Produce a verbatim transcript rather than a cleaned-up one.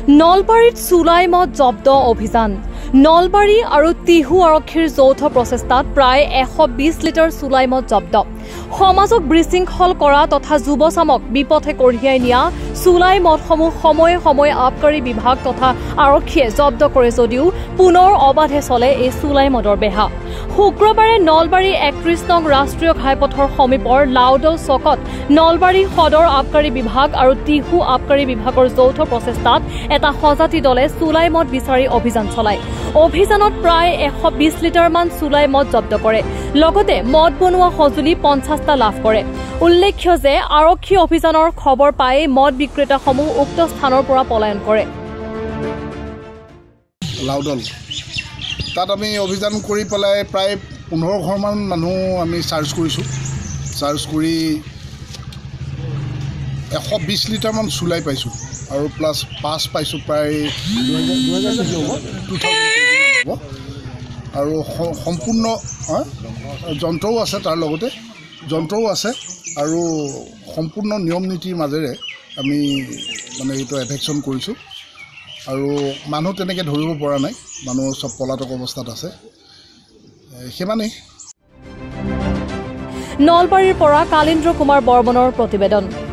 নলবাৰীত চুলাই মদ জব্দ অভিযান নলবাৰী আৰু তিহু আৰক্ষীৰ যৌথ প্ৰচেষ্টাত প্ৰায় এশ বিশ লিটাৰ চুলাই মদ জব্দ সমাজক বিশৃংখল কৰা তথা যুৱচামক বিপথে কঢ়িয়াই নিয়া চুলাই মদসমূহ সময়ে সময়ে আবকাৰী বিভাগ তথা আৰক্ষীয়ে জব্দ কৰে যদিও পুনৰ অবাধে চলে এই চুলাই মদৰ বেহা শুক্ৰবাৰে নলবাৰী একত্ৰিশ নং ৰাষ্ট্ৰীয় ঘাইপথৰ সমীপৰ লাউডল চকত নলবাৰী সদৰ আবকাৰী বিভাগ আৰু তিহু আবকাৰী বিভাগৰ যৌথ প্ৰচেষ্টাত এটা সজাতি দলে চুলাই মদ বিচাৰি অভিযান চলায় অভিযানত প্ৰায় এশ বিশ লিটাৰ মান চুলাই মদ জব্দ কৰে লগতে মদ বনোৱা সঁজুলি পঞ্চাশটা লাভ কৰে উল্লেখ্য যে আৰক্ষী অভিযানৰ খবৰ পাই মদ বিক্ৰেতাসমূহ উক্ত স্থানৰ পৰা পলায়ন কৰে লাউডল তাত আমি অভিযান কৰি পেলাই প্ৰায় পোন্ধৰ ঘৰমান মানুহ আমি চাৰ্জ কৰিছোঁ চাৰ্জ কৰি এশ বিশ লিটাৰমান চুলাই পাইছোঁ আৰু প্লাছ পাঁচ পাইছোঁ প্ৰায় টু থাউজেণ্ড হ'ব আৰু সম্পূৰ্ণ যন্ত্ৰও আছে তাৰ লগতে যন্ত্ৰও আছে আৰু সম্পূৰ্ণ নিয়ম নীতিৰ মাজেৰে আমি মানে এইটো এভেকশ্যন কৰিছোঁ আৰু মানুহ তেনেকৈ ধৰিব পৰা নাই মানুহ চব পলাতক অৱস্থাত আছে সিমানেই নলবাৰীৰ পৰা কালিন্দ্ৰ কুমাৰ বৰ্মনৰ প্ৰতিবেদন।